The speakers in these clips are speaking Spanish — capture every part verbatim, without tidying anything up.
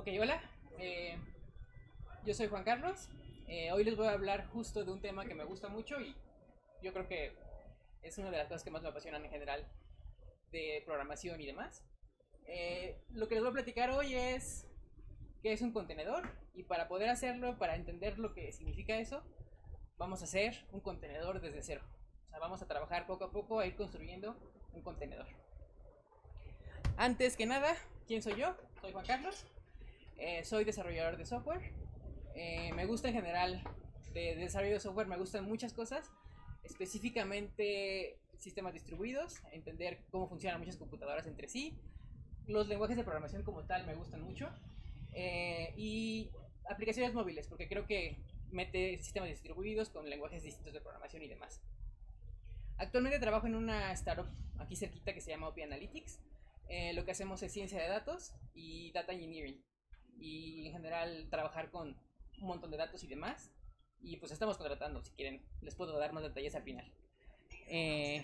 Ok, hola, eh, yo soy Juan Carlos. Eh, hoy les voy a hablar justo de un tema que me gusta mucho y yo creo que es una de las cosas que más me apasionan en general de programación y demás. Eh, lo que les voy a platicar hoy es qué es un contenedor, y para poder hacerlo, para entender lo que significa eso, vamos a hacer un contenedor desde cero. O sea, vamos a trabajar poco a poco a ir construyendo un contenedor. Antes que nada, ¿quién soy yo? Soy Juan Carlos. Eh, soy desarrollador de software. Eh, me gusta en general de, de desarrollo de software, me gustan muchas cosas, específicamente sistemas distribuidos, entender cómo funcionan muchas computadoras entre sí. Los lenguajes de programación como tal me gustan mucho. Eh, y aplicaciones móviles, porque creo que mete sistemas distribuidos con lenguajes distintos de programación y demás. Actualmente trabajo en una startup aquí cerquita que se llama Opi Analytics. Eh, lo que hacemos es ciencia de datos y data engineering, y en general trabajar con un montón de datos y demás, y pues estamos contratando. Si quieren les puedo dar más detalles al final. eh,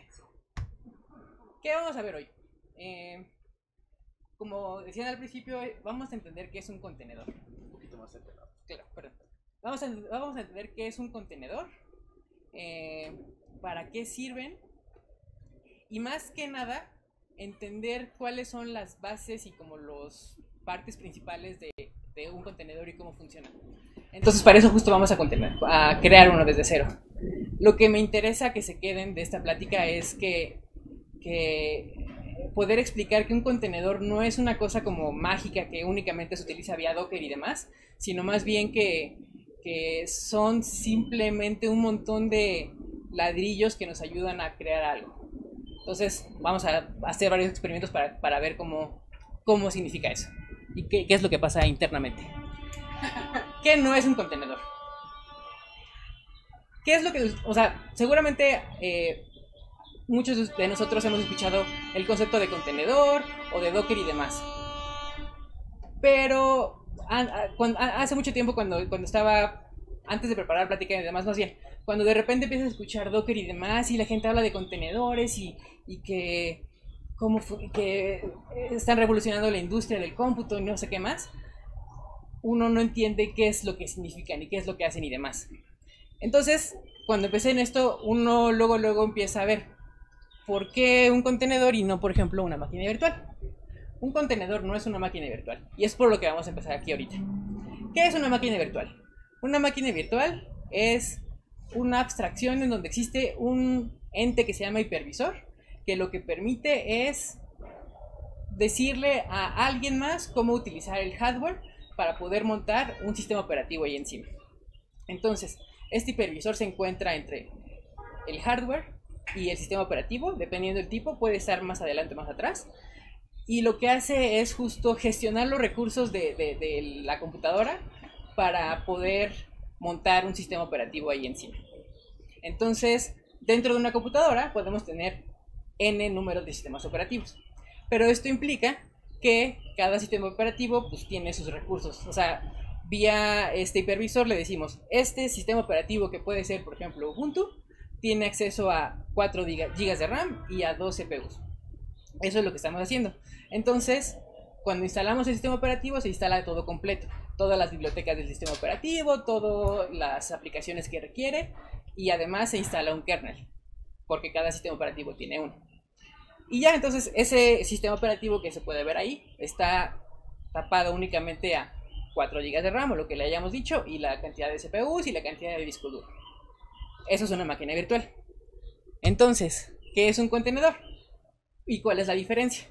¿Qué vamos a ver hoy? Eh, como decían al principio, vamos a entender qué es un contenedor. Un poquito más cerca. Claro, perdón. Vamos a, vamos a entender qué es un contenedor, eh, para qué sirven, y más que nada entender cuáles son las bases y como los partes principales de, de un contenedor y cómo funciona. Entonces para eso justo vamos a, a crear uno desde cero. Lo que me interesa que se queden de esta plática es que, que poder explicar que un contenedor no es una cosa como mágica que únicamente se utiliza vía Docker y demás, sino más bien que, que son simplemente un montón de ladrillos que nos ayudan a crear algo. Entonces vamos a hacer varios experimentos para, para ver cómo, cómo significa eso y qué, qué es lo que pasa internamente. ¿Qué no es un contenedor? ¿Qué es lo que, o sea, seguramente eh, muchos de nosotros hemos escuchado el concepto de contenedor o de Docker y demás, pero a, a, cuando, a, hace mucho tiempo cuando, cuando estaba, antes de preparar plática y demás, más bien, cuando de repente empiezas a escuchar Docker y demás y la gente habla de contenedores y, y que, como que están revolucionando la industria del cómputo y no sé qué más, uno no entiende qué es lo que significan y qué es lo que hacen y demás. Entonces, cuando empecé en esto, uno luego luego empieza a ver por qué un contenedor y no, por ejemplo, una máquina virtual. Un contenedor no es una máquina virtual, y es por lo que vamos a empezar aquí ahorita. ¿Qué es una máquina virtual? Una máquina virtual es una abstracción en donde existe un ente que se llama hipervisor, que lo que permite es decirle a alguien más cómo utilizar el hardware para poder montar un sistema operativo ahí encima. Entonces, este hipervisor se encuentra entre el hardware y el sistema operativo, dependiendo del tipo, puede estar más adelante o más atrás, y lo que hace es justo gestionar los recursos de, de, de la computadora para poder montar un sistema operativo ahí encima. Entonces, dentro de una computadora podemos tener n números de sistemas operativos, pero esto implica que cada sistema operativo pues tiene sus recursos. O sea, vía este hipervisor le decimos, este sistema operativo, que puede ser por ejemplo Ubuntu, tiene acceso a cuatro gigas de RAM y a dos C P Us. Eso es lo que estamos haciendo. Entonces, cuando instalamos el sistema operativo, se instala todo completo, todas las bibliotecas del sistema operativo, todas las aplicaciones que requiere, y además se instala un kernel, porque cada sistema operativo tiene uno. Y ya, entonces ese sistema operativo que se puede ver ahí está tapado únicamente a cuatro gigas de RAM, o lo que le hayamos dicho, y la cantidad de C P Us y la cantidad de disco duro. Eso es una máquina virtual. Entonces, ¿qué es un contenedor? ¿Y cuál es la diferencia?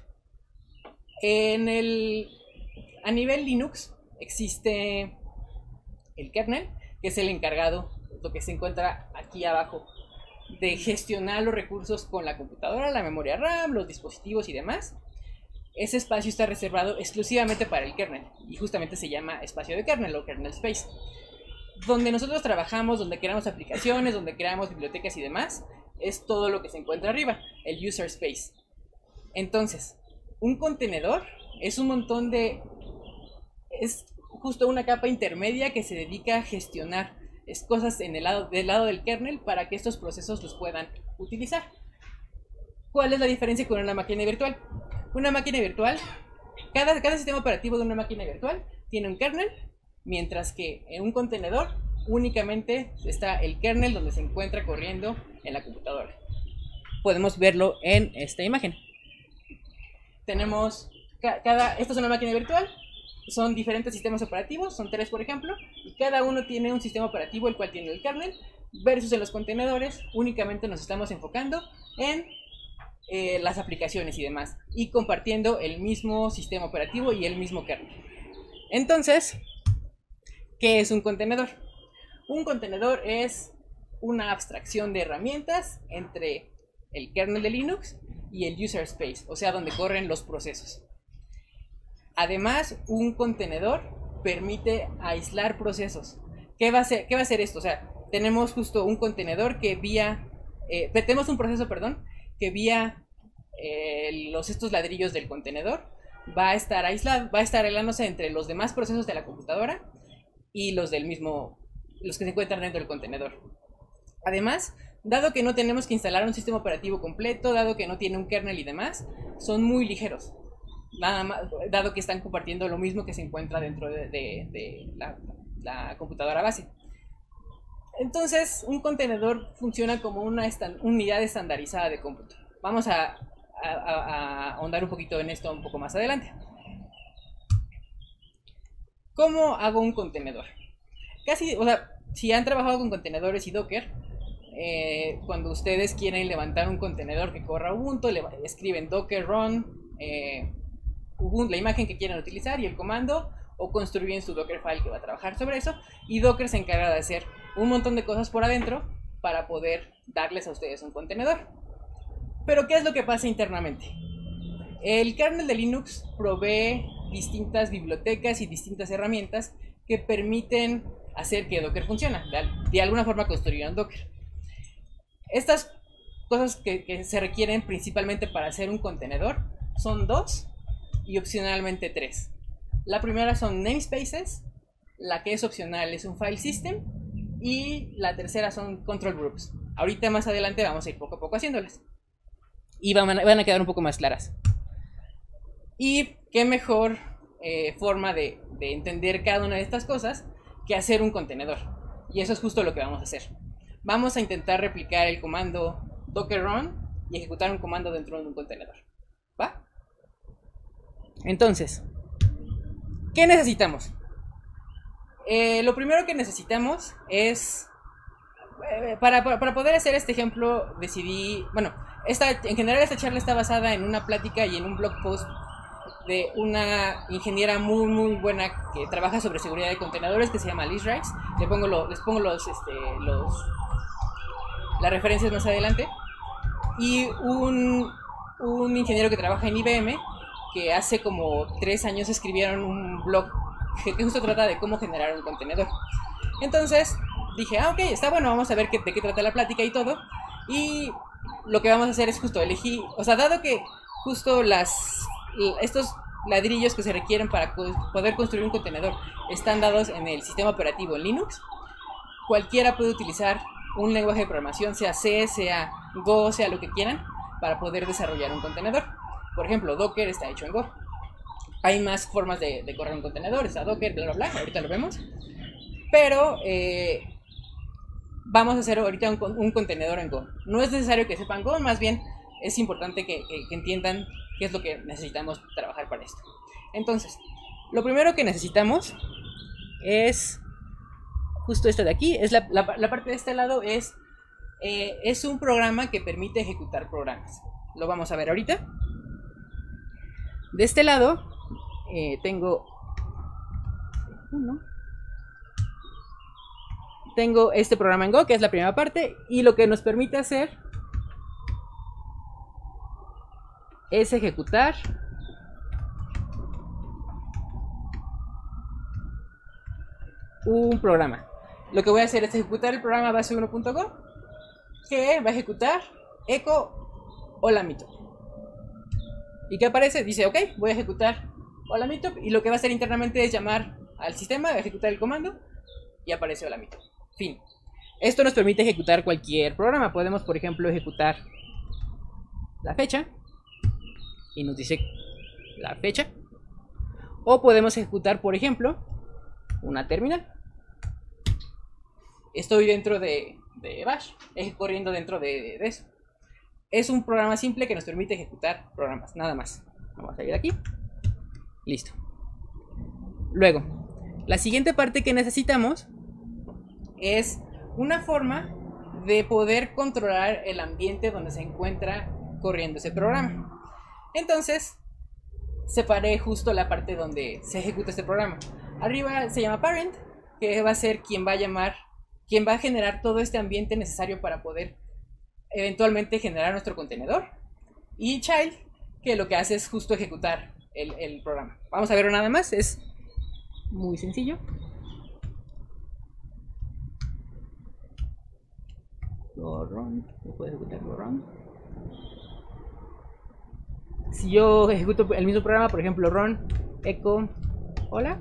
En el, a nivel Linux existe el kernel, que es el encargado, lo que se encuentra aquí abajo, de gestionar los recursos con la computadora, la memoria RAM, los dispositivos y demás. Ese espacio está reservado exclusivamente para el kernel, y justamente se llama espacio de kernel o kernel space. Donde nosotros trabajamos, donde creamos aplicaciones, donde creamos bibliotecas y demás, es todo lo que se encuentra arriba, el user space. Entonces, un contenedor es un montón de... es justo una capa intermedia que se dedica a gestionar es cosas en el lado, del lado del kernel para que estos procesos los puedan utilizar. ¿Cuál es la diferencia con una máquina virtual? Una máquina virtual, cada, cada sistema operativo de una máquina virtual tiene un kernel, mientras que en un contenedor únicamente está el kernel donde se encuentra corriendo en la computadora. Podemos verlo en esta imagen. Tenemos cada, esta es una máquina virtual, son diferentes sistemas operativos, son tres por ejemplo, y cada uno tiene un sistema operativo el cual tiene el kernel, versus en los contenedores únicamente nos estamos enfocando en eh, las aplicaciones y demás, y compartiendo el mismo sistema operativo y el mismo kernel. Entonces, ¿qué es un contenedor? Un contenedor es una abstracción de herramientas entre el kernel de Linux y el user space, o sea, donde corren los procesos. Además, un contenedor permite aislar procesos. ¿Qué va a hacer, qué va a hacer esto? O sea, tenemos justo un contenedor que vía, eh, tenemos un proceso, perdón, que vía eh, los, estos ladrillos del contenedor va a estar aislado, va a estar aislándose entre los demás procesos de la computadora y los del mismo, los que se encuentran dentro del contenedor. Además, dado que no tenemos que instalar un sistema operativo completo, dado que no tiene un kernel y demás, son muy ligeros. Nada más, dado que están compartiendo lo mismo que se encuentra dentro de, de, de la, la computadora base. Entonces, un contenedor funciona como una estan, unidad estandarizada de cómputo. Vamos a, a, a, a ahondar un poquito en esto un poco más adelante. ¿Cómo hago un contenedor? Casi, o sea, si han trabajado con contenedores y Docker, eh, cuando ustedes quieren levantar un contenedor que corra Ubuntu, le escriben docker run eh, Ubuntu, la imagen que quieran utilizar y el comando, o construyen su Dockerfile que va a trabajar sobre eso, y Docker se encarga de hacer un montón de cosas por adentro para poder darles a ustedes un contenedor. Pero ¿qué es lo que pasa internamente? El kernel de Linux provee distintas bibliotecas y distintas herramientas que permiten hacer que Docker funcione. De, de alguna forma construyeron Docker. Estas cosas que, que se requieren principalmente para hacer un contenedor son dos y opcionalmente tres. La primera son namespaces, la que es opcional es un file system y la tercera son control groups. Ahorita más adelante vamos a ir poco a poco haciéndolas y van a, van a quedar un poco más claras. Y qué mejor eh, forma de, de entender cada una de estas cosas que hacer un contenedor. Y eso es justo lo que vamos a hacer. Vamos a intentar replicar el comando docker run y ejecutar un comando dentro de un contenedor. ¿Va? Entonces, ¿qué necesitamos? Eh, lo primero que necesitamos es... Eh, para, para, para poder hacer este ejemplo decidí... Bueno, esta, en general esta charla está basada en una plática y en un blog post de una ingeniera muy muy buena que trabaja sobre seguridad de contenedores, que se llama Liz Rice. Les pongo, lo, les pongo los, este, los, las referencias más adelante. Y un, un ingeniero que trabaja en I B M, que hace como tres años escribieron un blog que, que justo trata de cómo generar un contenedor. Entonces dije, ah, ok, está bueno, vamos a ver qué, de qué trata la plática y todo. Y lo que vamos a hacer es justo elegir, o sea, dado que justo las... estos ladrillos que se requieren para co poder construir un contenedor están dados en el sistema operativo en Linux, cualquiera puede utilizar un lenguaje de programación, sea C, sea Go, sea lo que quieran, para poder desarrollar un contenedor. Por ejemplo, Docker está hecho en Go. Hay más formas de, de correr un contenedor, está Docker, bla bla bla, ahorita lo vemos. Pero eh, vamos a hacer ahorita un, un contenedor en Go. No es necesario que sepan Go, más bien es importante que, que, que entiendan qué es lo que necesitamos trabajar para esto. Entonces, lo primero que necesitamos es justo esto de aquí. Es la, la, la parte de este lado es, eh, es un programa que permite ejecutar programas. Lo vamos a ver ahorita. De este lado eh, tengo uno. Tengo este programa en Go, que es la primera parte, y lo que nos permite hacer es ejecutar un programa. Lo que voy a hacer es ejecutar el programa base uno punto go, que va a ejecutar echo hola meetup. ¿Y qué aparece? Dice, ok, voy a ejecutar hola meetup, y lo que va a hacer internamente es llamar al sistema, ejecutar el comando, y aparece hola meetup. Fin. Esto nos permite ejecutar cualquier programa. Podemos, por ejemplo, ejecutar la fecha, y nos dice la fecha, O podemos ejecutar, por ejemplo, una terminal. Estoy dentro de, de Bash, corriendo dentro de, de eso. Es un programa simple que nos permite ejecutar programas, nada más. Vamos a salir de aquí. Listo. Luego, la siguiente parte que necesitamos es una forma de poder controlar el ambiente donde se encuentra corriendo ese programa. Entonces, separé justo la parte donde se ejecuta este programa. Arriba se llama parent, que va a ser quien va a llamar, quien va a generar todo este ambiente necesario para poder eventualmente generar nuestro contenedor. Y child, que lo que hace es justo ejecutar el, el programa. Vamos a verlo nada más, es muy sencillo. Go run, ¿me puede ejecutar go run? Si yo ejecuto el mismo programa, por ejemplo, run echo hola,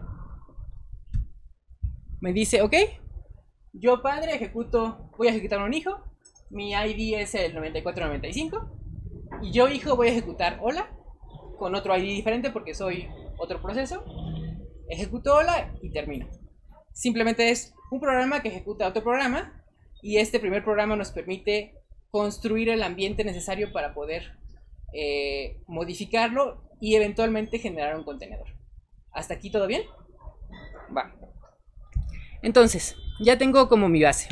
me dice ok, yo padre ejecuto, voy a ejecutar un hijo, mi I D es el noventa y cuatro noventa y cinco, y yo hijo voy a ejecutar hola con otro I D diferente porque soy otro proceso, ejecuto hola y termino. Simplemente es un programa que ejecuta otro programa, y este primer programa nos permite construir el ambiente necesario para poder eh, modificarlo y eventualmente generar un contenedor. ¿Hasta aquí todo bien? Va. Entonces, ya tengo como mi base.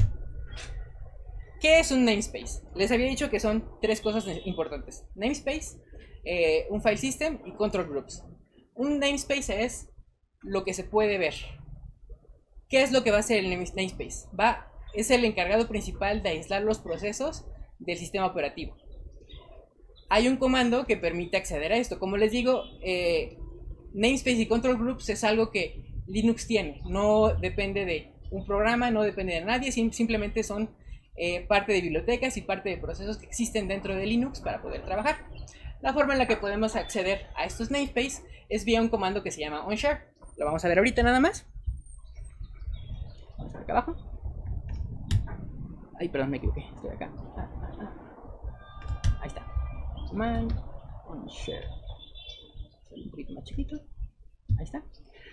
¿Qué es un namespace? Les había dicho que son tres cosas importantes. Namespace, eh, un file system y control groups. Un namespace es lo que se puede ver. ¿Qué es lo que va a hacer el namespace? Va, es el encargado principal de aislar los procesos del sistema operativo. Hay un comando que permite acceder a esto. Como les digo, eh, namespace y control groups es algo que Linux tiene. No depende de un programa, no depende de nadie, sim simplemente son eh, parte de bibliotecas y parte de procesos que existen dentro de Linux para poder trabajar. La forma en la que podemos acceder a estos namespace es vía un comando que se llama onshare. Lo vamos a ver ahorita nada más. Vamos a ver acá abajo. Ay, perdón, me equivoqué. Estoy acá. Ah, ah, ah. Ahí está. Man onshare. Un poquito más chiquito. Ahí está.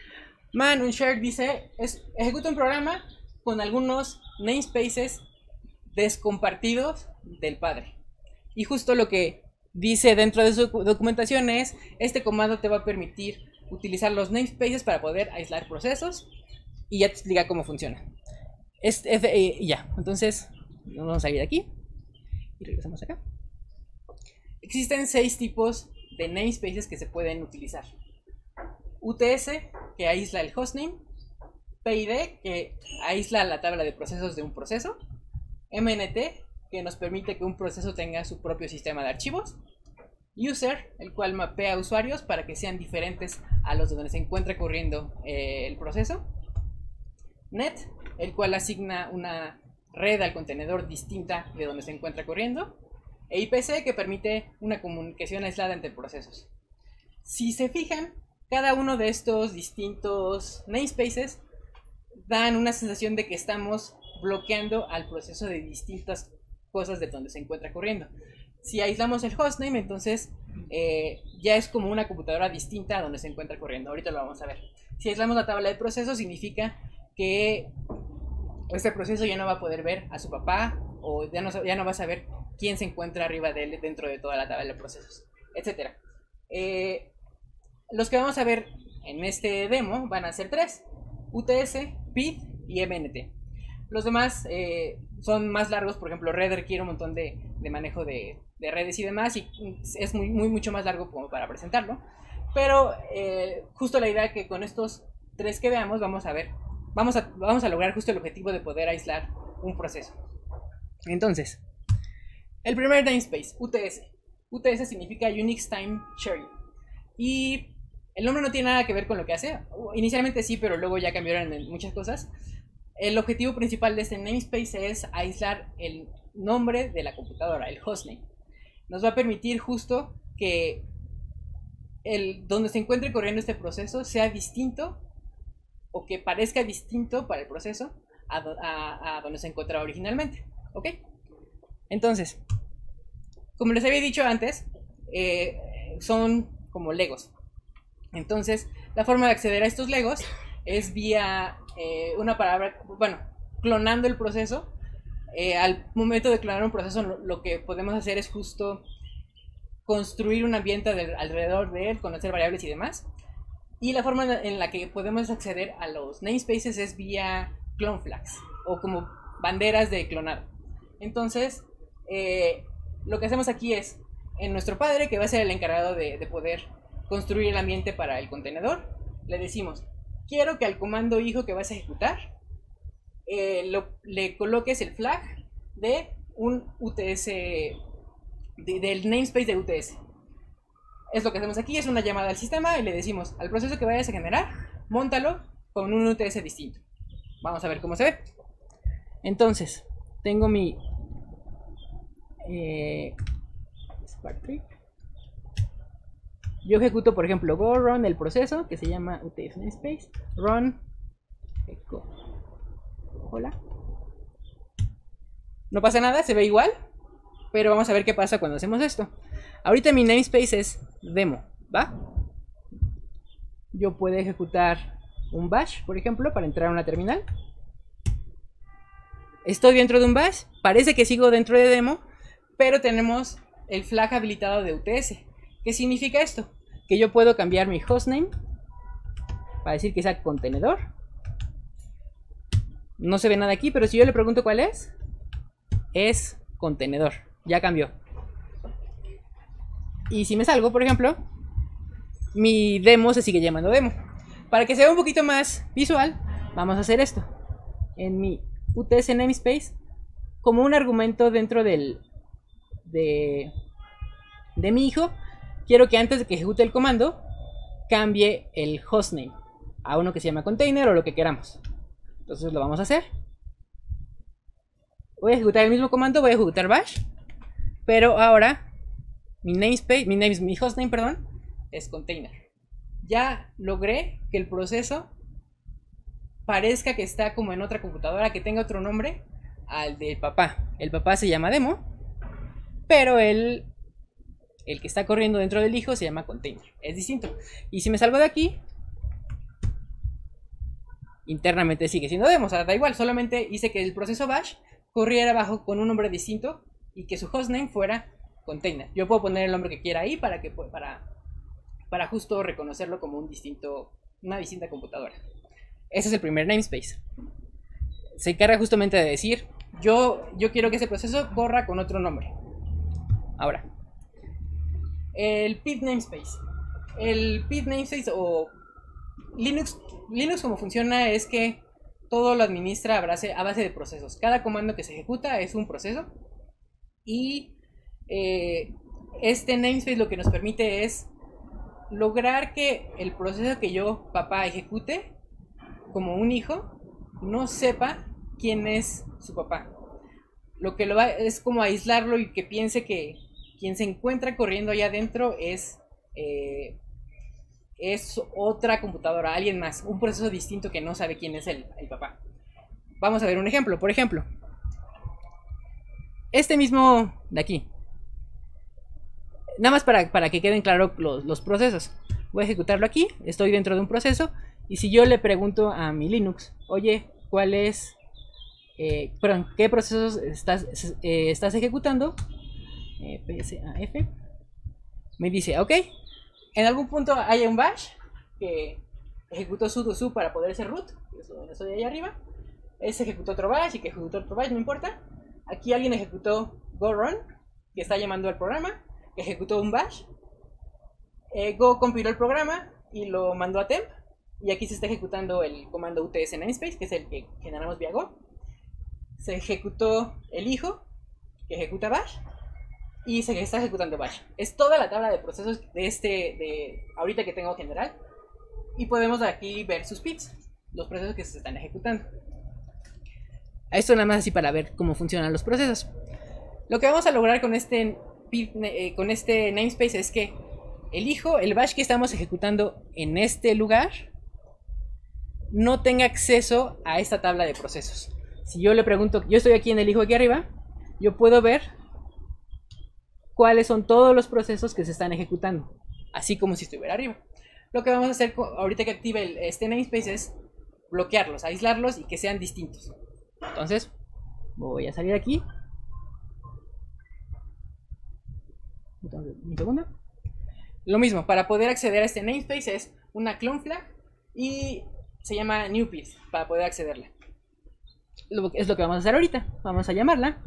Man onshare dice, es, ejecuta un programa con algunos namespaces descompartidos del padre. Y justo lo que dice dentro de su documentación es, este comando te va a permitir utilizar los namespaces para poder aislar procesos, y ya te explica cómo funciona. Es, es, eh, ya, entonces nos vamos a salir de aquí y regresamos acá. Existen seis tipos de namespaces que se pueden utilizar. U T S, que aísla el hostname. P I D, que aísla la tabla de procesos de un proceso. M N T, que nos permite que un proceso tenga su propio sistema de archivos. User, el cual mapea usuarios para que sean diferentes a los de donde se encuentra corriendo eh, el proceso. Net, el cual asigna una red al contenedor distinta de donde se encuentra corriendo. E I P C, que permite una comunicación aislada entre procesos. Si se fijan, cada uno de estos distintos namespaces dan una sensación de que estamos bloqueando al proceso de distintas cosas de donde se encuentra corriendo. Si aislamos el hostname, entonces eh, ya es como una computadora distinta a donde se encuentra corriendo. Ahorita lo vamos a ver. Si aislamos la tabla de procesos, significa que este proceso ya no va a poder ver a su papá, o ya no, ya no va a saber quién se encuentra arriba de él dentro de toda la tabla de procesos, etcétera. Eh, los que vamos a ver en este demo van a ser tres: U T S, P I D y M N T. Los demás eh, son más largos. Por ejemplo, Red requiere un montón de, de manejo de, de redes y demás, y es muy, muy mucho más largo como para presentarlo. Pero eh, justo la idea es que con estos tres que veamos vamos a ver, vamos a, vamos a lograr justo el objetivo de poder aislar un proceso. Entonces, el primer namespace, U T S. U T S significa Unix Time Sharing. Y el nombre no tiene nada que ver con lo que hace. Inicialmente sí, pero luego ya cambiaron muchas cosas. El objetivo principal de este namespace es aislar el nombre de la computadora, el hostname. Nos va a permitir justo que el, donde se encuentre corriendo este proceso sea distinto, o que parezca distinto para el proceso a, a, a donde se encontraba originalmente. ¿Ok? Entonces, como les había dicho antes, eh, son como legos. Entonces, la forma de acceder a estos legos es vía eh, una palabra, bueno, clonando el proceso. Eh, al momento de clonar un proceso, lo, lo que podemos hacer es justo construir un ambiente de, alrededor de él, conocer variables y demás. Y la forma en la que podemos acceder a los namespaces es vía clone flags, o como banderas de clonado. Entonces, eh, lo que hacemos aquí es, en nuestro padre, que va a ser el encargado de, de poder construir el ambiente para el contenedor, le decimos, quiero que al comando hijo que vas a ejecutar, eh, lo, le coloques el flag de un U T S, de, del namespace de U T S. Es lo que hacemos aquí, es una llamada al sistema y le decimos al proceso que vayas a generar, móntalo con un U T S distinto. Vamos a ver cómo se ve. Entonces, tengo mi eh, Spark Tree. Yo ejecuto, por ejemplo, go run el proceso que se llama U T S namespace, run echo. Hola. No pasa nada, se ve igual, pero vamos a ver qué pasa cuando hacemos esto. Ahorita mi namespace es demo, ¿va? Yo puedo ejecutar un bash, por ejemplo, para entrar a una terminal. Estoy dentro de un bash, parece que sigo dentro de demo, pero tenemos el flag habilitado de U T S. ¿Qué significa esto? Que yo puedo cambiar mi hostname para decir que sea contenedor. No se ve nada aquí, pero si yo le pregunto cuál es, es contenedor. Ya cambió. Y si me salgo, por ejemplo, mi demo se sigue llamando demo. Para que se vea un poquito más visual, vamos a hacer esto. En mi U T S namespace, como un argumento dentro del de, de mi hijo, quiero que antes de que ejecute el comando, cambie el hostname a uno que se llama container o lo que queramos. Entonces lo vamos a hacer. Voy a ejecutar el mismo comando, voy a ejecutar bash, pero ahora mi namespace, mi, name, mi hostname, perdón, es container. Ya logré que el proceso parezca que está como en otra computadora, que tenga otro nombre al del papá. El papá se llama demo, pero el, el que está corriendo dentro del hijo se llama container. Es distinto. Y si me salgo de aquí, internamente sigue siendo demo. O sea, da igual, solamente hice que el proceso bash corriera abajo con un nombre distinto y que su hostname fuera container. Yo puedo poner el nombre que quiera ahí para que para, para justo reconocerlo como un distinto, una distinta computadora. Ese es el primer namespace. Se encarga justamente de decir, yo, yo quiero que ese proceso corra con otro nombre. Ahora, el pid namespace. El pid namespace o Linux, Linux como funciona es que todo lo administra a base, a base de procesos. Cada comando que se ejecuta es un proceso. Y eh, este namespace lo que nos permite es lograr que el proceso que yo, papá, ejecute como un hijo, no sepa quién es su papá. Lo que lo va es como aislarlo y que piense que quien se encuentra corriendo allá adentro es, eh, es otra computadora, alguien más, un proceso distinto que no sabe quién es el, el papá. Vamos a ver un ejemplo. Por ejemplo, este mismo de aquí. Nada más para, para que queden claros los, los procesos. Voy a ejecutarlo aquí, estoy dentro de un proceso. Y si yo le pregunto a mi Linux, oye, ¿cuál es, eh, perdón, qué procesos estás, eh, estás ejecutando? Eh, P S A F. Me dice, ok, en algún punto hay un bash que ejecutó sudo su para poder ser root, que es donde estoy ahí arriba. Ese ejecutó otro bash y que ejecutó otro bash, no importa. Aquí alguien ejecutó go run, que está llamando al programa, que ejecutó un bash. Eh, Go compiló el programa y lo mandó a temp. Y aquí se está ejecutando el comando U T S namespace, que es el que generamos vía Go. Se ejecutó el hijo, que ejecuta bash. Y se está ejecutando bash. Es toda la tabla de procesos de este, de ahorita que tengo general. Y podemos aquí ver sus pits, los procesos que se están ejecutando. Esto nada más así para ver cómo funcionan los procesos. Lo que vamos a lograr con este, eh, con este namespace es que el hijo, el bash que estamos ejecutando en este lugar, no tenga acceso a esta tabla de procesos. Si yo le pregunto, yo estoy aquí en el hijo aquí arriba, yo puedo ver cuáles son todos los procesos que se están ejecutando, así como si estuviera arriba. lo que vamos a hacer ahorita que active el, este namespace es bloquearlos, aislarlos y que sean distintos. Entonces, voy a salir aquí. Entonces, un segundo. Lo mismo, para poder acceder a este namespace es una clone flag y se llama new piece para poder accederla. Lo, es lo que vamos a hacer ahorita. Vamos a llamarla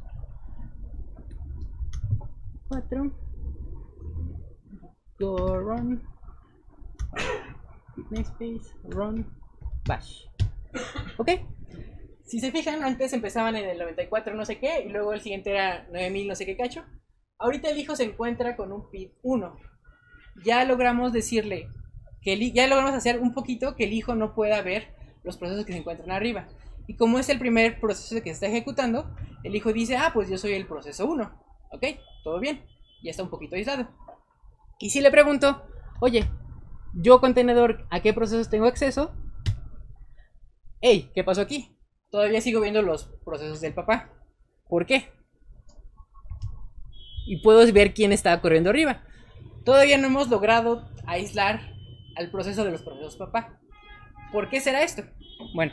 cuatro go run namespace run bash. Ok. Si se fijan, antes empezaban en el noventa y cuatro no sé qué y luego el siguiente era nueve mil no sé qué cacho. Ahorita el hijo se encuentra con un P I D uno. Ya logramos decirle que el, ya logramos hacer un poquito que el hijo no pueda ver los procesos que se encuentran arriba. Y como es el primer proceso que se está ejecutando, el hijo dice, ah, pues yo soy el proceso uno. Ok, todo bien. Ya está un poquito aislado. Y si le pregunto, oye, yo contenedor, ¿a qué procesos tengo acceso? Hey, ¿qué pasó aquí? Todavía sigo viendo los procesos del papá. ¿Por qué? Y puedo ver quién está corriendo arriba. Todavía no hemos logrado aislar al proceso de los procesos papá. ¿Por qué será esto? Bueno,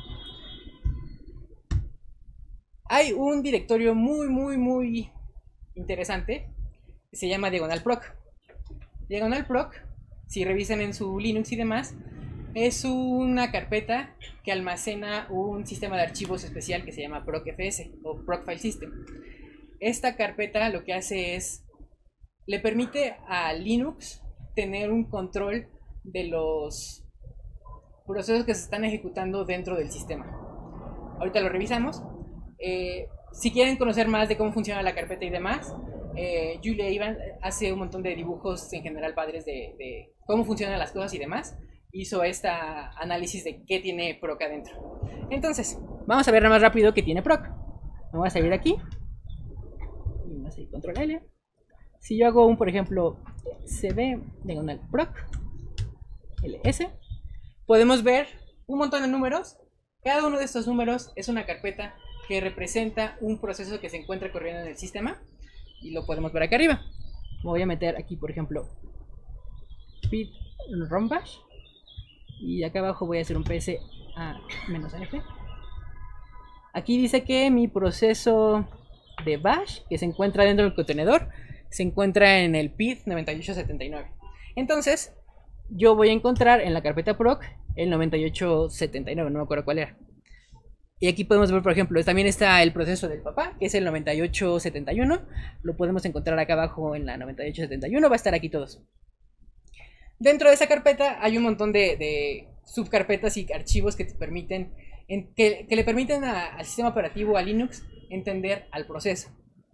hay un directorio muy, muy, muy interesante que se llama diagonal proc. Diagonal proc, si revisan en su Linux y demás, es una carpeta que almacena un sistema de archivos especial que se llama procfs o proc file system. Esta carpeta lo que hace es, le permite a Linux tener un control de los procesos que se están ejecutando dentro del sistema. Ahorita lo revisamos. Eh, si quieren conocer más de cómo funciona la carpeta y demás, eh, Julia Ivan hace un montón de dibujos en general padres de, de cómo funcionan las cosas y demás. Hizo este análisis de qué tiene proc adentro. Entonces, vamos a ver más rápido qué tiene proc. Me voy a salir de aquí. Y vamos a ir control L. Si yo hago un, por ejemplo, cd diagonal proc ls, podemos ver un montón de números. Cada uno de estos números es una carpeta que representa un proceso que se encuentra corriendo en el sistema. Y lo podemos ver acá arriba. Me voy a meter aquí, por ejemplo, pid run bash. Y acá abajo voy a hacer un ps a -f. Aquí dice que mi proceso de bash, que se encuentra dentro del contenedor, se encuentra en el P I D noventa y ocho setenta y nueve. Entonces, yo voy a encontrar en la carpeta proc el noventa y ocho setenta y nueve, no me acuerdo cuál era. Y aquí podemos ver, por ejemplo, también está el proceso del papá, que es el noventa y ocho setenta y uno. Lo podemos encontrar acá abajo en la noventa y ocho setenta y uno, va a estar aquí todos. Dentro de esa carpeta hay un montón de, de subcarpetas y archivos que te permiten, en, que, que le permiten a, al sistema operativo, a Linux, entender al proceso.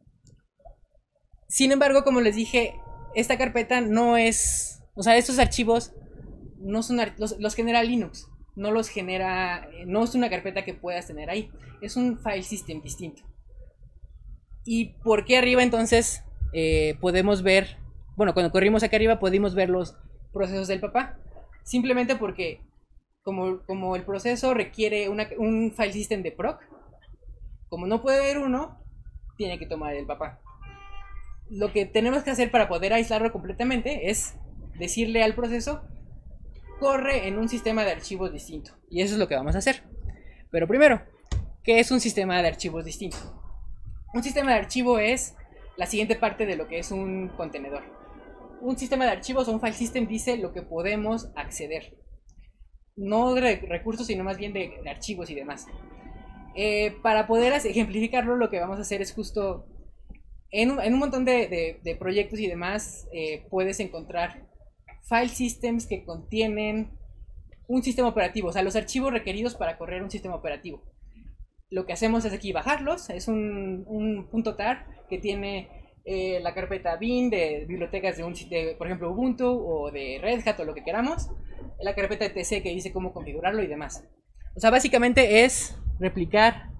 Sin embargo, como les dije, esta carpeta no es, o sea, estos archivos no son, los, los genera Linux, no los genera, no es una carpeta que puedas tener ahí, es un file system distinto. ¿Y por qué arriba entonces eh, podemos ver, bueno, cuando corrimos acá arriba podemos ver los procesos del papá? Simplemente porque como, como el proceso requiere una, un file system de proc, como no puede haber uno, tiene que tomar el papá. Lo que tenemos que hacer para poder aislarlo completamente es decirle al proceso, corre en un sistema de archivos distinto. Y eso es lo que vamos a hacer. Pero primero, ¿qué es un sistema de archivos distinto? Un sistema de archivo es la siguiente parte de lo que es un contenedor. Un sistema de archivos o un file system dice lo que podemos acceder. No de recursos, sino más bien de, de archivos y demás. Eh, para poder ejemplificarlo, lo que vamos a hacer es justo... En un, en un montón de, de, de proyectos y demás, eh, puedes encontrar file systems que contienen un sistema operativo, o sea, los archivos requeridos para correr un sistema operativo. Lo que hacemos es aquí bajarlos, es un, un punto tar que tiene eh, la carpeta bin de bibliotecas de, un, de, por ejemplo, Ubuntu o de Red Hat o lo que queramos, la carpeta de tc que dice cómo configurarlo y demás. O sea, básicamente es replicar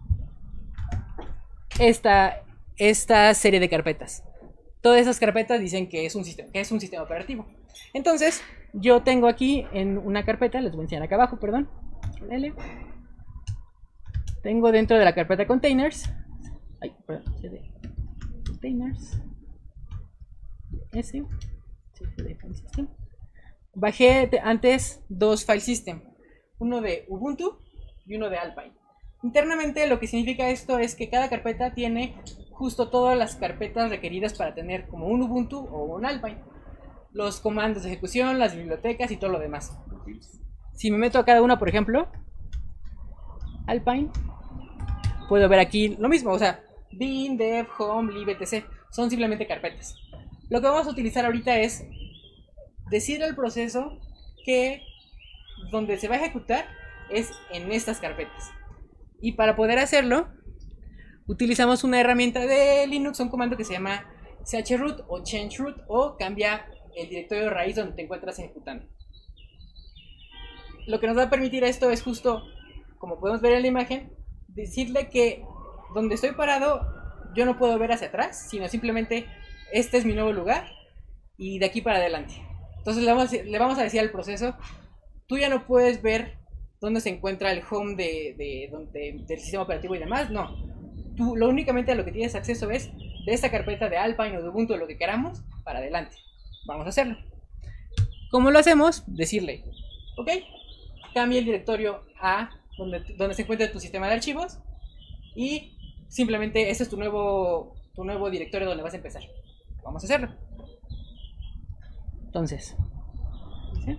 esta... esta serie de carpetas. Todas esas carpetas dicen que es un sistema, que es un sistema operativo. Entonces, yo tengo aquí en una carpeta, les voy a enseñar acá abajo, perdón. L. Tengo dentro de la carpeta containers. Ay, perdón, cd. Containers. S. cd system. bajé antes dos file system, uno de Ubuntu y uno de Alpine. Internamente lo que significa esto es que cada carpeta tiene justo todas las carpetas requeridas para tener como un Ubuntu o un Alpine. Los comandos de ejecución, las bibliotecas y todo lo demás. Si me meto a cada una, por ejemplo, Alpine, puedo ver aquí lo mismo, o sea, bin, dev, home, lib, etcétera. Son simplemente carpetas. Lo que vamos a utilizar ahorita es decirle al proceso que donde se va a ejecutar es en estas carpetas. Y para poder hacerlo, utilizamos una herramienta de Linux, un comando que se llama chroot o changeroot, o cambia el directorio de raíz donde te encuentras ejecutando. Lo que nos va a permitir esto es justo, como podemos ver en la imagen, decirle que donde estoy parado yo no puedo ver hacia atrás, sino simplemente este es mi nuevo lugar y de aquí para adelante. Entonces le vamos, le vamos a decir al proceso, tú ya no puedes ver dónde se encuentra el home de, de, de, del sistema operativo y demás, no. Tú lo únicamente a lo que tienes acceso es de esta carpeta de Alpine o de Ubuntu o lo que queramos para adelante. Vamos a hacerlo. ¿Cómo lo hacemos? Decirle, ok, cambia el directorio a donde, donde se encuentra tu sistema de archivos y simplemente ese es tu nuevo, tu nuevo directorio donde vas a empezar. Vamos a hacerlo. Entonces, ¿sí?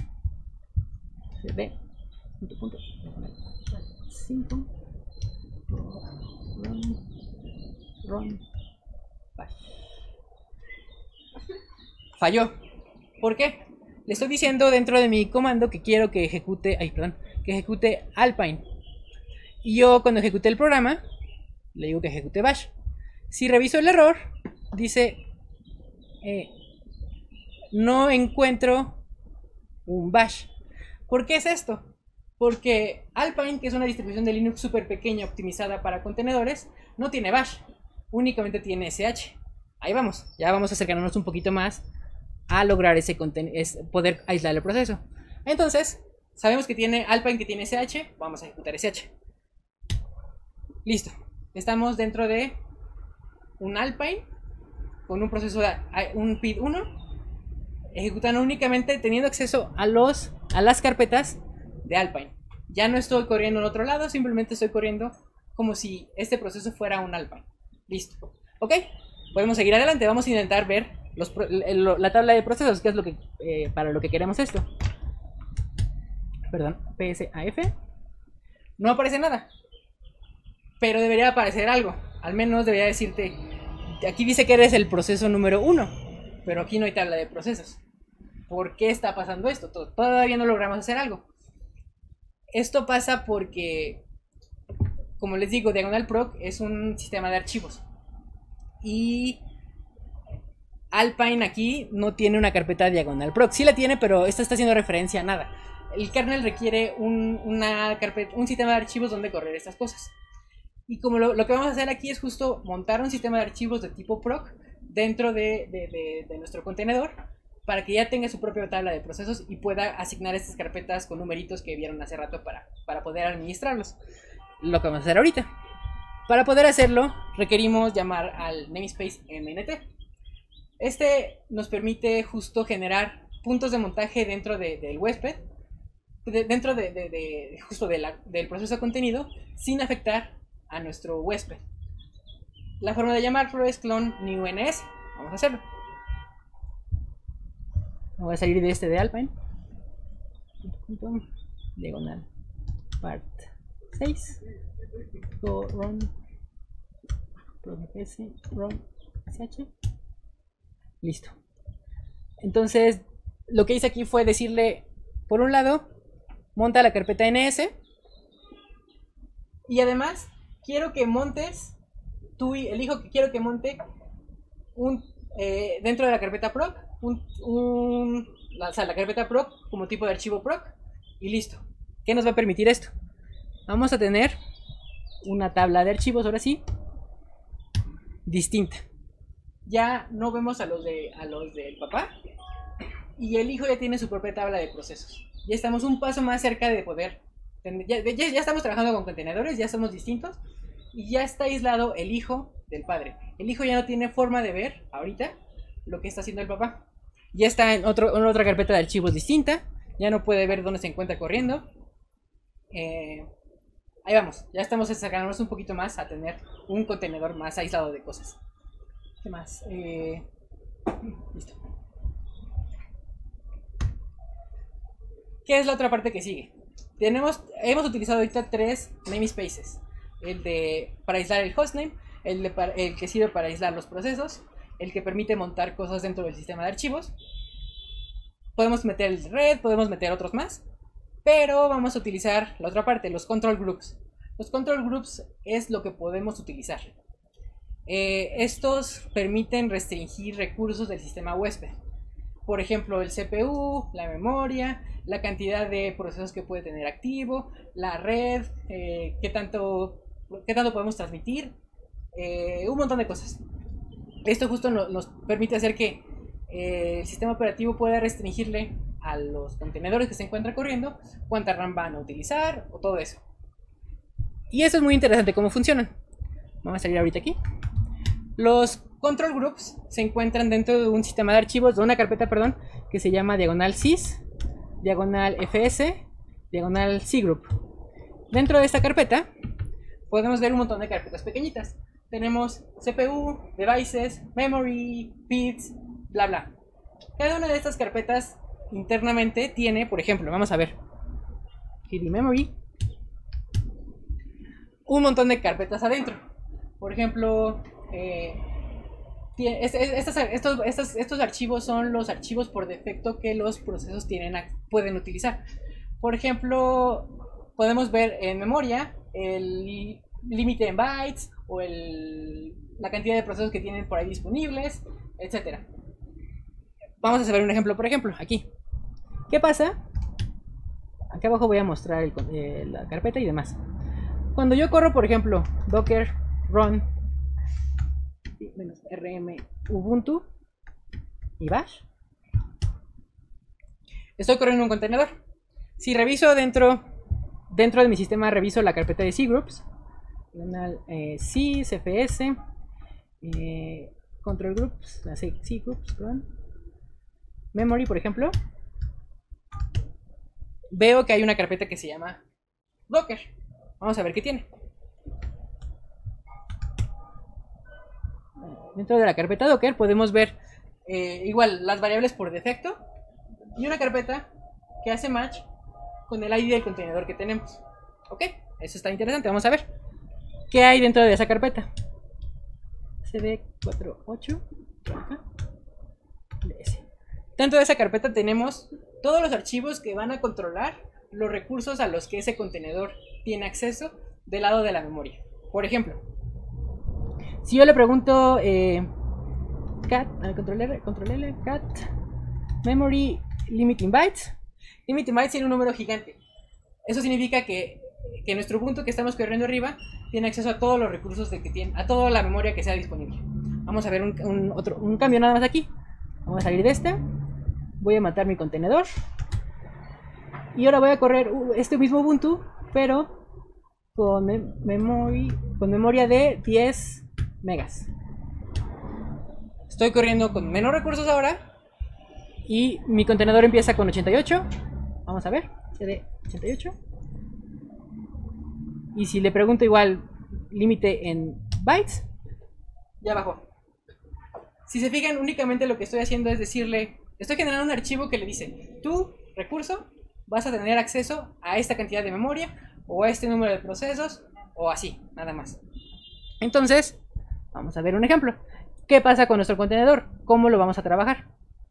cd punto punto cinco run run bash. Falló. ¿Por qué? Le estoy diciendo dentro de mi comando que quiero que ejecute, ay, perdón, que ejecute Alpine. Y yo cuando ejecute el programa le digo que ejecute bash. Si reviso el error, dice eh, no encuentro un bash. ¿Por qué es esto? Porque Alpine, que es una distribución de Linux súper pequeña optimizada para contenedores, no tiene bash, únicamente tiene sh. Ahí vamos, ya vamos a acercarnos un poquito más a lograr ese es poder aislar el proceso. Entonces, sabemos que tiene Alpine, que tiene sh, vamos a ejecutar sh. Listo, estamos dentro de un Alpine con un proceso de un P I D uno, ejecutando únicamente teniendo acceso a, los, a las carpetas de Alpine. Ya no estoy corriendo en otro lado, simplemente estoy corriendo como si este proceso fuera un Alpine. Listo. Ok, podemos seguir adelante. Vamos a intentar ver los, la tabla de procesos, que es lo que eh, para lo que queremos esto. Perdón, psaf. No aparece nada, pero debería aparecer algo. Al menos debería decirte, aquí dice que eres el proceso número uno, pero aquí no hay tabla de procesos. ¿Por qué está pasando esto? Todavía no logramos hacer algo. Esto pasa porque, como les digo, Diagonal Proc es un sistema de archivos. Y Alpine aquí no tiene una carpeta Diagonal Proc. Sí la tiene, pero esta está haciendo referencia a nada. El kernel requiere un, una carpeta, un sistema de archivos donde correr estas cosas. Y como lo, lo que vamos a hacer aquí es justo montar un sistema de archivos de tipo proc dentro de, de, de, de nuestro contenedor, para que ya tenga su propia tabla de procesos y pueda asignar estas carpetas con numeritos que vieron hace rato para, para poder administrarlos. Lo que vamos a hacer ahorita. Para poder hacerlo, requerimos llamar al namespace mnt. Este nos permite justo generar puntos de montaje dentro de, del huésped, de, dentro de, de, de, justo de la, del proceso de contenido, sin afectar a nuestro huésped. La forma de llamarlo es clone new ns. Vamos a hacerlo. Voy a salir de este de Alpine. Diagonal part seis. Go run. S, run sh. Listo. Entonces, lo que hice aquí fue decirle, por un lado, monta la carpeta ns. Y además, quiero que montes, tú elijo que quiero que monte un, eh, dentro de la carpeta proc, un, un, la, o sea, la carpeta proc como tipo de archivo proc, y listo. ¿Qué nos va a permitir esto? Vamos a tener una tabla de archivos, ahora sí, distinta. Ya no vemos a los, de, a los del papá, y el hijo ya tiene su propia tabla de procesos. Ya estamos un paso más cerca de poder, ya, ya, ya estamos trabajando con contenedores, ya somos distintos, y ya está aislado el hijo del padre. El hijo ya no tiene forma de ver ahorita lo que está haciendo el papá. ya está en, otro, en otra carpeta de archivos distinta, ya no puede ver dónde se encuentra corriendo. Eh, ahí vamos, ya estamos sacándonos un poquito más a tener un contenedor más aislado de cosas. ¿Qué más? Eh, listo. ¿Qué es la otra parte que sigue? Tenemos, hemos utilizado ahorita tres namespaces. El de para aislar el hostname, el, de para, el que sirve para aislar los procesos, el que permite montar cosas dentro del sistema de archivos. Podemos meter el red, podemos meter otros más, pero vamos a utilizar la otra parte, los control groups. Los control groups es lo que podemos utilizar. Eh, estos permiten restringir recursos del sistema huésped. Por ejemplo, el C P U, la memoria, la cantidad de procesos que puede tener activo, la red, eh, qué tanto, qué tanto podemos transmitir, eh, un montón de cosas. Esto justo no, nos permite hacer que eh, el sistema operativo pueda restringirle a los contenedores que se encuentran corriendo cuánta RAM van a utilizar o todo eso. Y eso es muy interesante cómo funcionan. Vamos a salir ahorita aquí. Los control groups se encuentran dentro de un sistema de archivos, de una carpeta, perdón, que se llama diagonal sys, diagonal fs, diagonal cgroup. Dentro de esta carpeta podemos ver un montón de carpetas pequeñitas. Tenemos C P U, devices, memory, bits, bla bla. Cada una de estas carpetas internamente tiene, por ejemplo, vamos a ver, K D memory, un montón de carpetas adentro. Por ejemplo, eh, estos, estos, estos, estos archivos son los archivos por defecto que los procesos tienen, pueden utilizar. Por ejemplo, podemos ver en memoria el límite en bytes o el, la cantidad de procesos que tienen por ahí disponibles, etcétera. Vamos a ver un ejemplo, por ejemplo, aquí. ¿Qué pasa? Aquí abajo voy a mostrar el, eh, la carpeta y demás. Cuando yo corro, por ejemplo, docker run rm ubuntu y bash, estoy corriendo un contenedor. Si reviso dentro dentro de mi sistema, reviso la carpeta de cgroups, eh, sys, fs, eh, control groups, la cgroups, perdón, memory, por ejemplo, veo que hay una carpeta que se llama docker. Vamos a ver qué tiene. Dentro de la carpeta docker podemos ver eh, igual las variables por defecto y una carpeta que hace match con el I D del contenedor que tenemos. Ok, eso está interesante. Vamos a ver qué hay dentro de esa carpeta. C D cuarenta y ocho. Dentro de esa carpeta tenemos todos los archivos que van a controlar los recursos a los que ese contenedor tiene acceso del lado de la memoria. Por ejemplo, si yo le pregunto eh, cat, control L, control L, cat, memory limiting bytes, limiting bytes tiene un número gigante. Eso significa que, que nuestro punto que estamos corriendo arriba tiene acceso a todos los recursos de que tiene, a toda la memoria que sea disponible. Vamos a ver un, un, otro, un cambio nada más aquí. Vamos a salir de esta. Voy a matar mi contenedor. Y ahora voy a correr este mismo Ubuntu, pero con, me memory, con memoria de diez megas. Estoy corriendo con menos recursos ahora. Y mi contenedor empieza con ochenta y ocho. Vamos a ver, C D ochenta y ocho. Y si le pregunto igual límite en bytes, ya bajó. Si se fijan, únicamente lo que estoy haciendo es decirle, estoy generando un archivo que le dice, tu recurso vas a tener acceso a esta cantidad de memoria o a este número de procesos o así, nada más. Entonces, vamos a ver un ejemplo. ¿Qué pasa con nuestro contenedor? ¿Cómo lo vamos a trabajar?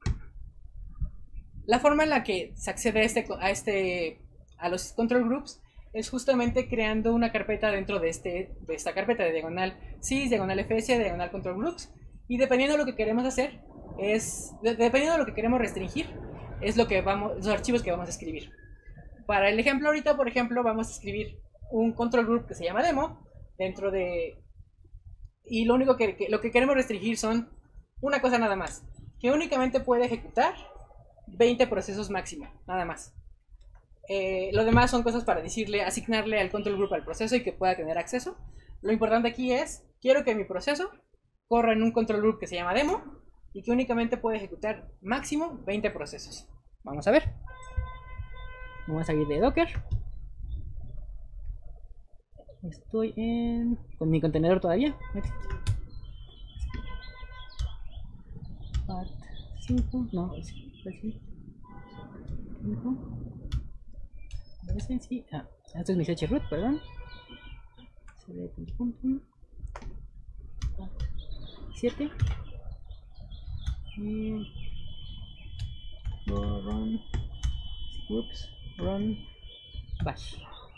La forma en la que se accede a, este, a, este, a los control groups es justamente creando una carpeta dentro de, este, de esta carpeta de diagonal sys, diagonal fs, diagonal control groups. Y dependiendo de lo que queremos hacer, es de, dependiendo de lo que queremos restringir, es lo que vamos, los archivos que vamos a escribir. Para el ejemplo ahorita, por ejemplo, vamos a escribir un control group que se llama demo dentro de... Y lo único que, que, lo que queremos restringir son una cosa nada más, que únicamente puede ejecutar veinte procesos máximo, nada más. Eh, lo demás son cosas para decirle, asignarle al control group al proceso y que pueda tener acceso. Lo importante aquí es, quiero que mi proceso corra en un control group que se llama demo y que únicamente puede ejecutar máximo veinte procesos. Vamos a ver. Vamos a salir de Docker. Estoy en... con mi contenedor todavía. Part cinco, no, cinco. Ah, esto es mi chroot, perdón. siete. Run groups, run bash.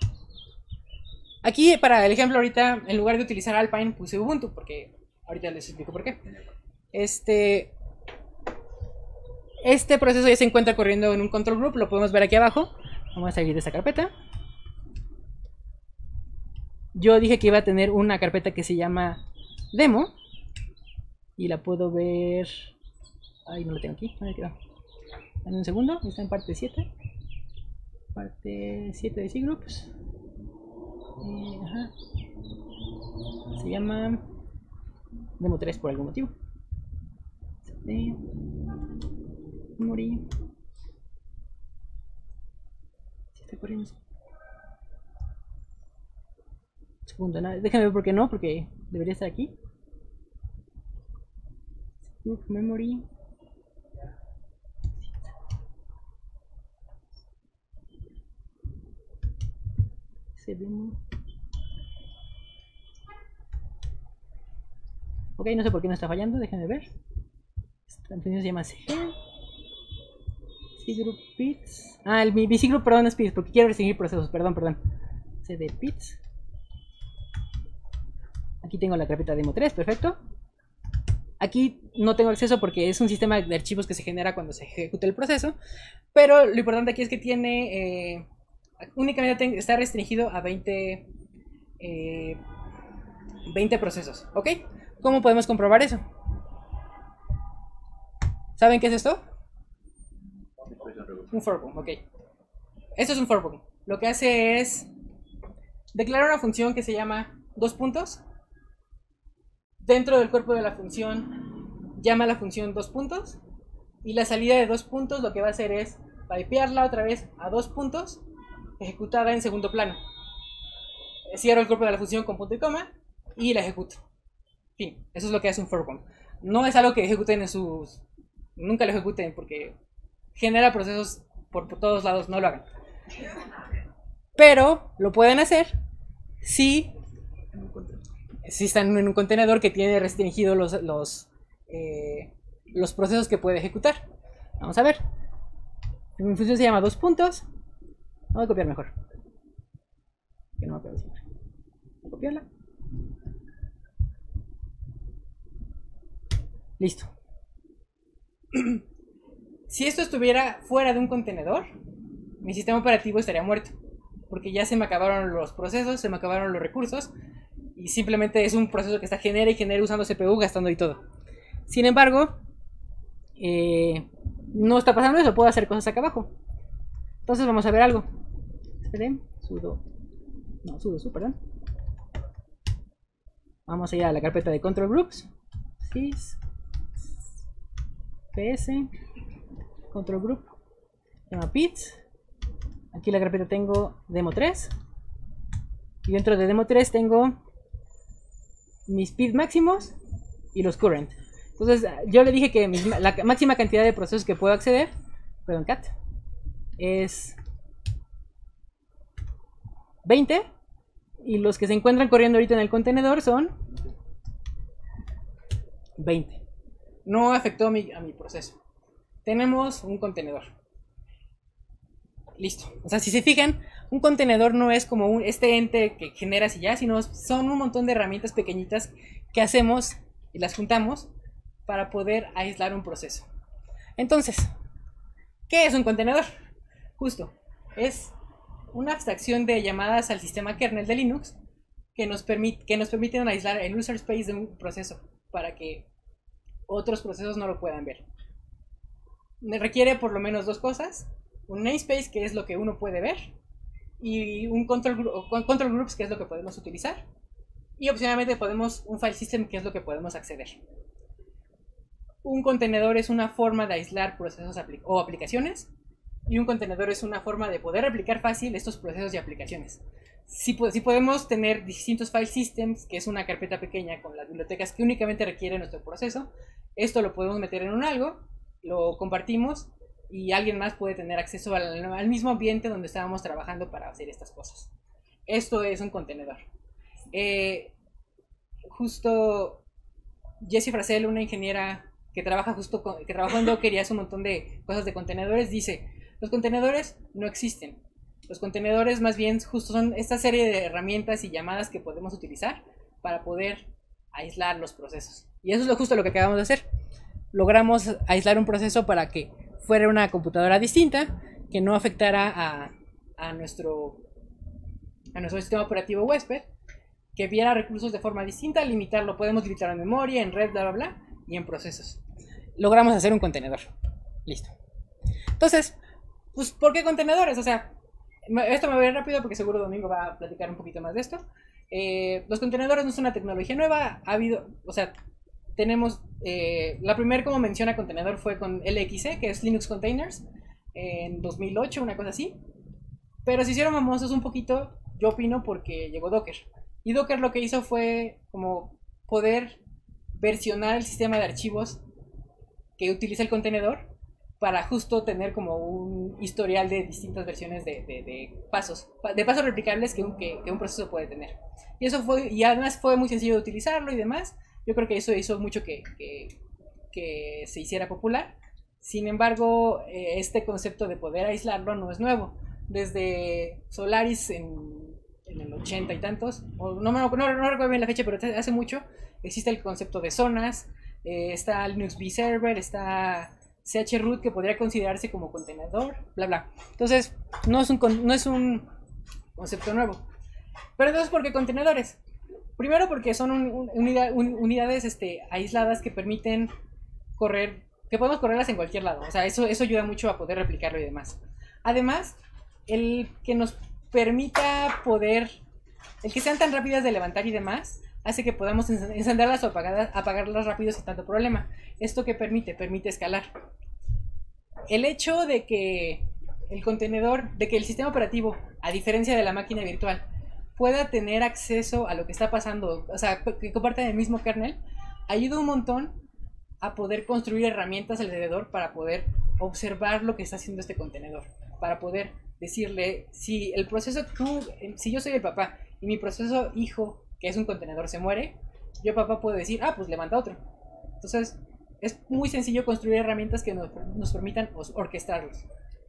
Aquí para el ejemplo ahorita, en lugar de utilizar Alpine, puse Ubuntu, porque ahorita les explico por qué. Este, este proceso ya se encuentra corriendo en un control group, lo podemos ver aquí abajo. Vamos a salir de esta carpeta. Yo dije que iba a tener una carpeta que se llama demo. Y la puedo ver... Ay, no la tengo aquí. ¿Dónde quedó? En un segundo. Está en parte siete. Parte siete de cgroups. Eh, ajá. Se llama demo tres por algún motivo. Memory. Se está corriendo. Segundo, nada. Déjame ver por qué no, porque debería estar aquí. Memory. Se demo. Ok, no sé por qué no está fallando, déjenme ver. Esta función se llama cg. cgroup bits. Ah, el, mi, mi cgroup, perdón, es bits, porque quiero restringir procesos, perdón, perdón. cd bits. Aquí tengo la carpeta demo tres, perfecto. Aquí no tengo acceso porque es un sistema de archivos que se genera cuando se ejecuta el proceso. Pero lo importante aquí es que tiene... Eh, únicamente está restringido a veinte, eh, veinte procesos, ¿ok? ¿Cómo podemos comprobar eso? ¿Saben qué es esto? Un forbloom, ok. Esto es un forbloom. Lo que hace es declarar una función que se llama dos puntos. Dentro del cuerpo de la función llama la función dos puntos. Y la salida de dos puntos lo que va a hacer es pipearla otra vez a dos puntos, ejecutada en segundo plano. Cierro el cuerpo de la función con punto y coma y la ejecuto. Fin, eso es lo que hace un forbloom. No es algo que ejecuten en sus... Nunca lo ejecuten porque genera procesos por, por todos lados, no lo hagan. Pero lo pueden hacer si, si están en un contenedor que tiene restringido los, los, eh, los procesos que puede ejecutar. Vamos a ver. Mi función se llama dos puntos. Voy a copiar mejor. Que no me acuerdo siempre. Voy a copiarla. Listo. Si esto estuviera fuera de un contenedor, mi sistema operativo estaría muerto. Porque ya se me acabaron los procesos, se me acabaron los recursos. Y simplemente es un proceso que está genera y genera usando C P U, gastando y todo. Sin embargo, eh, no está pasando eso, puedo hacer cosas acá abajo. Entonces vamos a ver algo. Esperen, sudo. No, sudo su, perdón. Vamos a ir a la carpeta de control groups. Sys. ps. Control group. Se llama pits. Aquí en la carpeta tengo demo tres. Y dentro de demo tres tengo mis speed máximos y los current. Entonces yo le dije que mi, la máxima cantidad de procesos que puedo acceder, perdón, cat, es veinte. Y los que se encuentran corriendo ahorita en el contenedor son veinte. No afectó a mi, a mi proceso. Tenemos un contenedor. Listo. O sea, si se fijan, un contenedor no es como un, este ente que generas y ya, sino son un montón de herramientas pequeñitas que hacemos y las juntamos para poder aislar un proceso. Entonces, ¿qué es un contenedor? Justo, es una abstracción de llamadas al sistema kernel de Linux que nos, permit, que nos permiten aislar el user space de un proceso para que otros procesos no lo puedan ver. Requiere por lo menos dos cosas: un namespace, que es lo que uno puede ver, y un control, control groups, que es lo que podemos utilizar, y opcionalmente podemos un file system, que es lo que podemos acceder. un contenedor es una forma de aislar procesos apli o aplicaciones, y un contenedor es una forma de poder replicar fácil estos procesos y aplicaciones. Si, si podemos tener distintos file systems, que es una carpeta pequeña con las bibliotecas que únicamente requiere nuestro proceso, esto lo podemos meter en un algo, lo compartimos y alguien más puede tener acceso al, al mismo ambiente donde estábamos trabajando para hacer estas cosas. Esto es un contenedor. Eh, justo Jessie Frasel, una ingeniera que trabaja justo con, que trabajó en Docker y hace un montón de cosas de contenedores, dice: los contenedores no existen. Los contenedores más bien justo son esta serie de herramientas y llamadas que podemos utilizar para poder aislar los procesos. Y eso es lo justo lo que acabamos de hacer. Logramos aislar un proceso para que fuera una computadora distinta, que no afectara a, a, nuestro, a nuestro sistema operativo huésped, que viera recursos de forma distinta, limitarlo. Podemos limitar en memoria, en red, bla, bla, bla, y en procesos. Logramos hacer un contenedor. Listo. Entonces, pues, ¿por qué contenedores? O sea, esto me voy a ir rápido porque seguro Domingo va a platicar un poquito más de esto. Eh, los contenedores no son una tecnología nueva. Ha habido, o sea, tenemos, eh, la primera como menciona contenedor fue con L X C, que es Linux Containers, en dos mil ocho, una cosa así. Pero se hicieron famosos un poquito, yo opino, porque llegó Docker. Y Docker lo que hizo fue como poder versionar el sistema de archivos que utiliza el contenedor para justo tener como un historial de distintas versiones de, de, de pasos, de pasos replicables que un, que, que un proceso puede tener. Y eso fue, y además fue muy sencillo de utilizarlo y demás. Yo creo que eso hizo mucho que, que, que se hiciera popular. Sin embargo, eh, este concepto de poder aislarlo no es nuevo. Desde Solaris en, en el ochenta y tantos, o no, no, no, no recuerdo bien la fecha, pero hace mucho, existe el concepto de zonas, eh, está Linux V Server, está chroot, que podría considerarse como contenedor, bla bla. Entonces, no es un, no es un concepto nuevo. Pero entonces, ¿por qué contenedores? Primero porque son un, un, unidad, un, unidades este, aisladas que permiten correr, que podemos correrlas en cualquier lado. O sea, eso, eso ayuda mucho a poder replicarlo y demás. Además, el que nos permita poder, el que sean tan rápidas de levantar y demás, hace que podamos encenderlas o apagarlas, apagarlas rápido sin tanto problema. ¿Esto qué permite? Permite escalar. El hecho de que el contenedor, de que el sistema operativo, a diferencia de la máquina virtual, pueda tener acceso a lo que está pasando, o sea, que compartan el mismo kernel, ayuda un montón a poder construir herramientas alrededor para poder observar lo que está haciendo este contenedor, para poder decirle, si el proceso, tú, si yo soy el papá y mi proceso hijo, que es un contenedor, se muere, yo papá puedo decir, ah, pues levanta otro. Entonces, es muy sencillo construir herramientas que nos, nos permitan orquestarlos.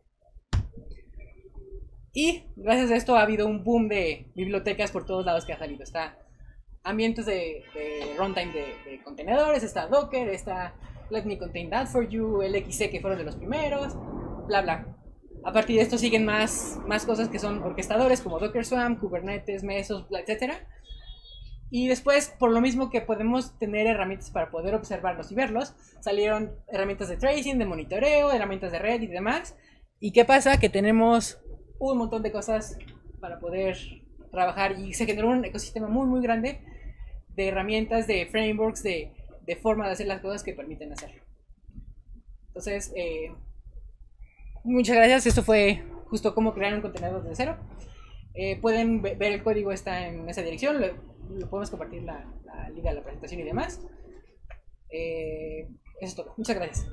Y gracias a esto ha habido un boom de bibliotecas por todos lados que ha salido. Está ambientes de, de runtime de, de contenedores, está Docker, está Let Me Contain That For You, L X C, que fueron de los primeros, bla bla. A partir de esto siguen más, más cosas que son orquestadores como Docker Swarm, Kubernetes, Mesos, etcétera. Y después, por lo mismo que podemos tener herramientas para poder observarlos y verlos, salieron herramientas de tracing, de monitoreo, herramientas de red y demás. ¿Y qué pasa? Que tenemos un montón de cosas para poder trabajar y se generó un ecosistema muy muy grande de herramientas, de frameworks, de, de forma de hacer las cosas que permiten hacerlo. Entonces, eh, muchas gracias. Esto fue justo cómo crear un contenedor desde cero. Eh, pueden ver el código, está en esa dirección. Lo, lo podemos compartir la, la liga de la presentación y demás. Eh, eso es todo. Muchas gracias.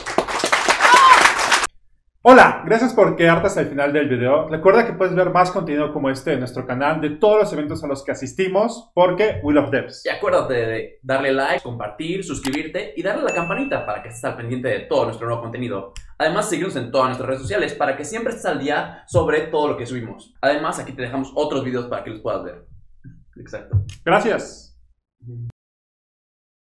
Hola, gracias por quedarte hasta el final del video. Recuerda que puedes ver más contenido como este en nuestro canal de todos los eventos a los que asistimos, porque we love devs. Y acuérdate de darle like, compartir, suscribirte y darle a la campanita para que estés al pendiente de todo nuestro nuevo contenido. Además, seguirnos en todas nuestras redes sociales para que siempre estés al día sobre todo lo que subimos. Además, aquí te dejamos otros videos para que los puedas ver. Exacto. Gracias.